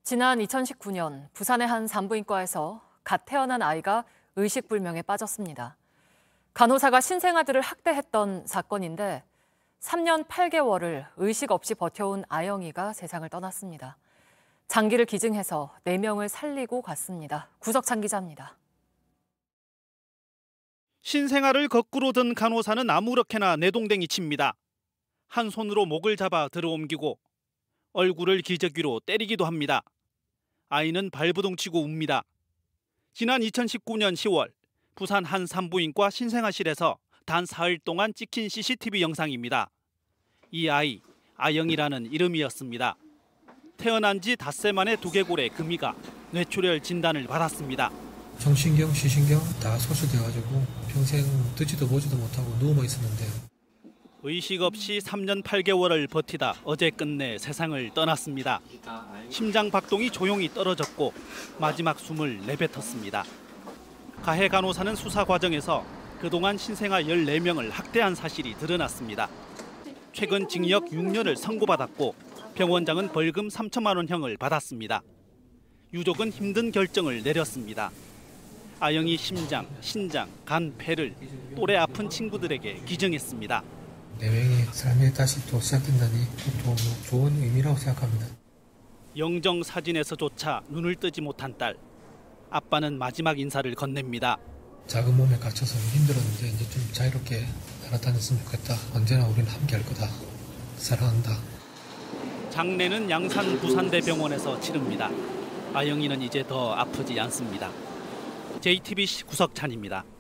지난 2019년 부산의 한 산부인과에서 갓 태어난 아이가 의식불명에 빠졌습니다. 간호사가 신생아들을 학대했던 사건인데 3년 8개월을 의식 없이 버텨온 아영이가 세상을 떠났습니다. 장기를 기증해서 4명을 살리고 갔습니다. 구석찬 기자입니다. 신생아를 거꾸로 든 간호사는 아무렇게나 내동댕이 칩니다. 한 손으로 목을 잡아 들어옮기고 얼굴을 기저귀로 때리기도 합니다. 아이는 발부둥치고 웁니다. 지난 2019년 10월 부산 한 산부인과 신생아실에서 단 사흘 동안 찍힌 CCTV 영상입니다. 이 아이, 아영이라는 이름이었습니다. 태어난 지 닷새 만에 두개골에 금이가 뇌출혈 진단을 받았습니다. 정신경, 시신경 다 소실돼가지고 평생 듣지도 보지도 못하고 누워만 있었는데 의식 없이 3년 8개월을 버티다 어제 끝내 세상을 떠났습니다. 심장 박동이 조용히 떨어졌고 마지막 숨을 내뱉었습니다. 가해 간호사는 수사 과정에서 그동안 신생아 14명을 학대한 사실이 드러났습니다. 최근 징역 6년을 선고받았고 병원장은 벌금 3천만 원형을 받았습니다. 유족은 힘든 결정을 내렸습니다. 아영이 심장, 신장, 간, 폐를 또래 아픈 친구들에게 기증했습니다. 4명의 삶이 다시 또 시작된다니 또 좋은 의미라고 생각합니다. 영정 사진에서조차 눈을 뜨지 못한 딸. 아빠는 마지막 인사를 건넵니다. 작은 몸에 갇혀서 힘들었는데 이제 좀 자유롭게 날아다녔으면 좋겠다. 언제나 우리는 함께할 거다. 사랑한다. 장례는 양산 부산대병원에서 치릅니다. 아영이는 이제 더 아프지 않습니다. JTBC 구석찬입니다.